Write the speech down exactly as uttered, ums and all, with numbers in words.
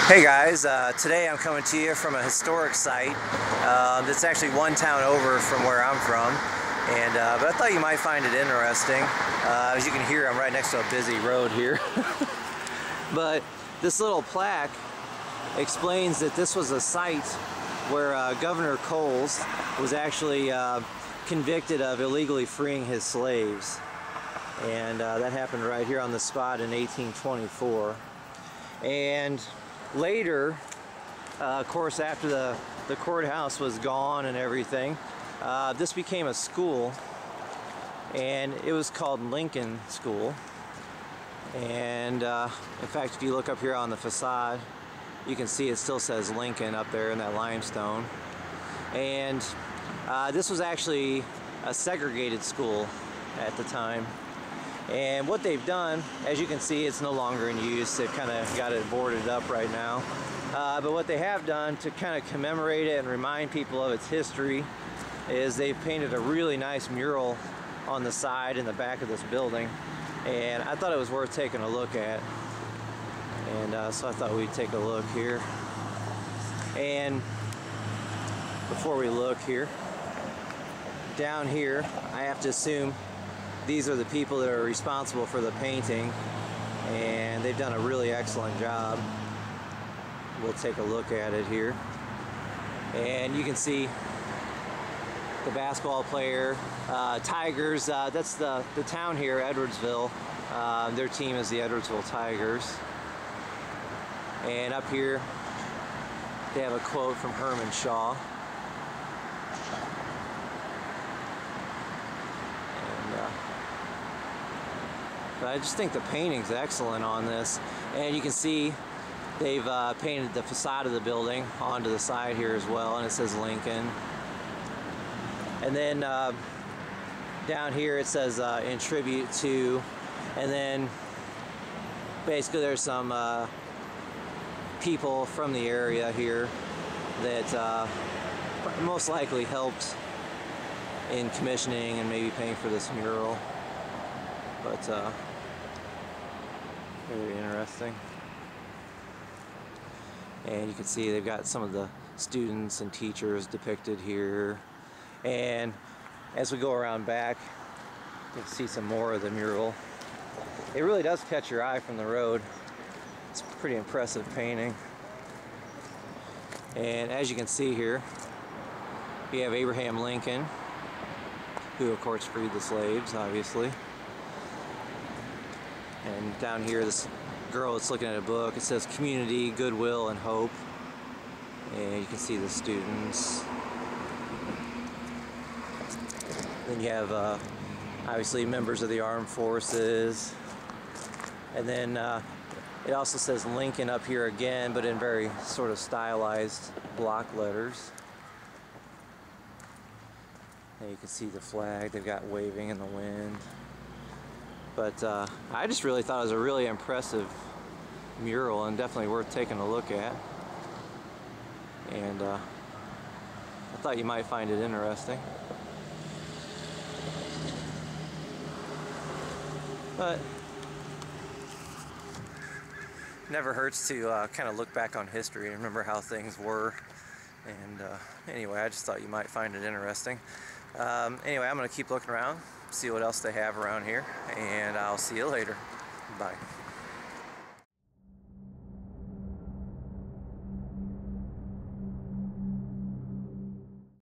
Hey guys, uh, today I'm coming to you from a historic site uh, that's actually one town over from where I'm from, and uh, but I thought you might find it interesting. Uh, as you can hear, I'm right next to a busy road here. But this little plaque explains that this was a site where uh, Governor Coles was actually uh, convicted of illegally freeing his slaves, and uh, that happened right here on the spot in eighteen twenty-four. And later, uh, of course, after the, the courthouse was gone and everything, uh, this became a school, and it was called Lincoln School. And uh, in fact, if you look up here on the facade, you can see it still says Lincoln up there in that limestone. And uh, this was actually a segregated school at the time. And what they've done, as you can see, it's no longer in use. They've kind of got it boarded up right now. Uh, but what they have done to kind of commemorate it and remind people of its history is they've painted a really nice mural on the side and the back of this building. And I thought it was worth taking a look at. And uh, so I thought we'd take a look here. And before we look here, down here, I have to assume these are the people that are responsible for the painting, and they've done a really excellent job. We'll take a look at it here. And you can see the basketball player, uh, Tigers, uh, that's the, the town here, Edwardsville. Uh, their team is the Edwardsville Tigers. And up here, they have a quote from Herman Shaw. But I just think the painting's excellent on this, and you can see they've uh, painted the facade of the building onto the side here as well, and it says Lincoln. And then uh, down here it says uh, in tribute to, and then basically there's some uh, people from the area here that uh, most likely helped in commissioning and maybe paying for this mural. But uh, very interesting. And you can see they've got some of the students and teachers depicted here. And as we go around back, you can see some more of the mural. It really does catch your eye from the road. It's a pretty impressive painting. And as you can see here, you have Abraham Lincoln, who of course freed the slaves, obviously. And down here, this girl that's looking at a book, it says community, goodwill, and hope. And you can see the students. Then you have uh, obviously members of the armed forces. And then uh, it also says Lincoln up here again, but in very sort of stylized block letters. And you can see the flag they've got waving in the wind. But uh, I just really thought it was a really impressive mural and definitely worth taking a look at. And uh, I thought you might find it interesting. But never hurts to uh, kind of look back on history and remember how things were. And uh, anyway, I just thought you might find it interesting. Um, anyway, I'm going to keep looking around, see what else they have around here, and I'll see you later. Bye.